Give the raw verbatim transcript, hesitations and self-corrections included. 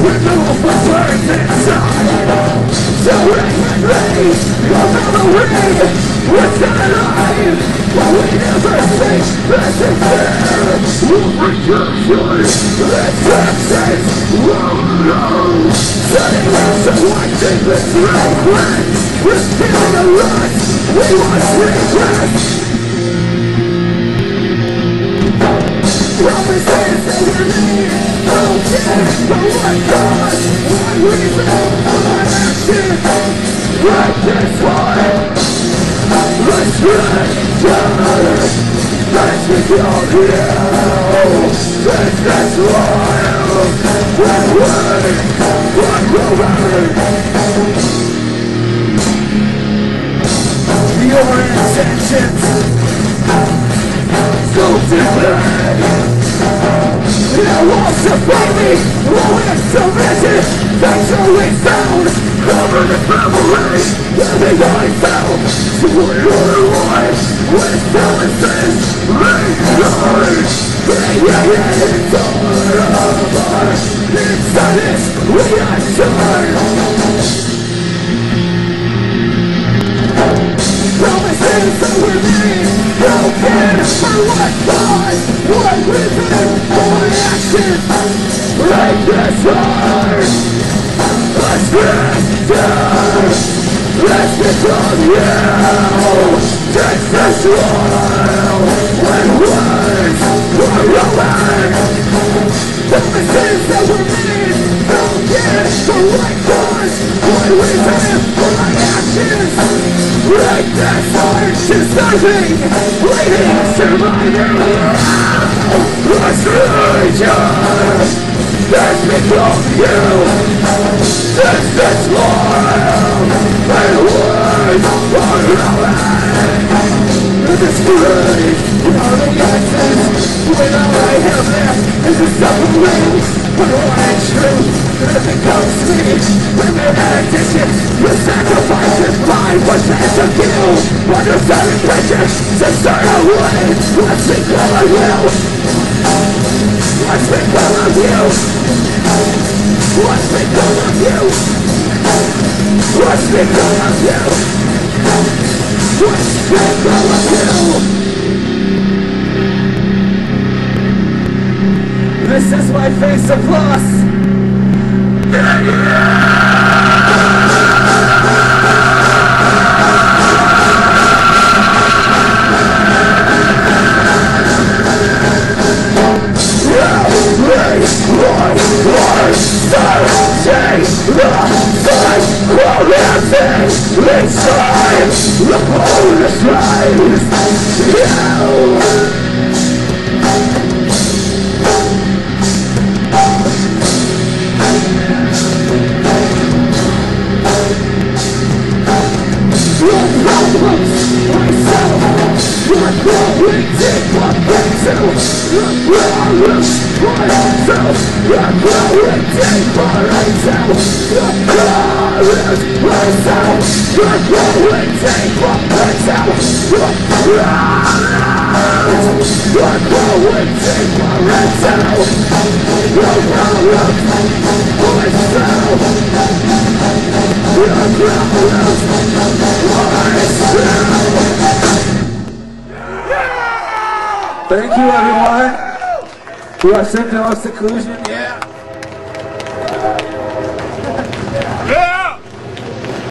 remove the words inside. So rapidly, your memory was not alive, but we never think that it's there. Rejection, acceptance, oh no. Setting us and watching this regret, revealing a lot we once regret. Promises that were made, broken, but what cause, one reason, one action. Like this one, let's break down. Let's become you. Let's get wild. Let's wait. Let's go back. Your intentions so different. It won't support me. Won't submit it. That's all we found. Covered in memory. Everything I found. So what do I want? With promises. Inside, it's all over. Inside this reaction. Promises that were made, broken for what cause, what reason, what action. Break this heart. Let's break down. Let's become you. Take this while when words were rolling. Promises that were made, broken for what cause, what reason, what actions. Break this heart, disturbing, bleeding, surviving. Let's rejoice. Let's become you. Take this while when words were rolling. This grave, all the answers, when all I have left is a suffering. But all I truth, that becomes me. Women addiction, the sacrifice is mine. What's that to kill? Understanding pressure, to start away. Let's become of you. Let's become of you. Let's become of you. Let's become of you. Let's become of you. This is my face of loss. Yeah, yeah. Inside the bonus life, you. Your problems, myself, your growing deep up into your problems, myself, your growing deeper into your problems, myself, your growing deeper into your problems, your growing deeper into your problems, myself, your problems. Thank you, everyone. We are Symptom of Seclusion. Yeah.